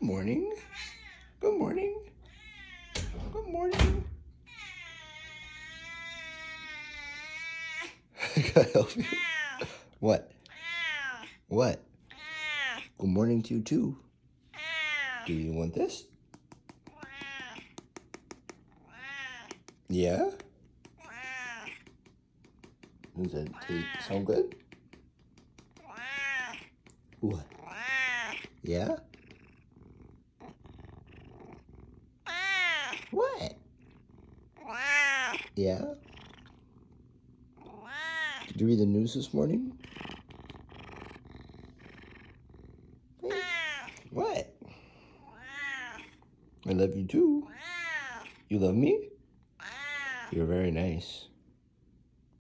morning. Good morning. Good morning. Can I help you? What? What? Good morning to you too. Do you want this? Yeah? Does that sound good? What? Yeah? What? Yeah? Did you read the news this morning? What? I love you too. You love me? You're very nice.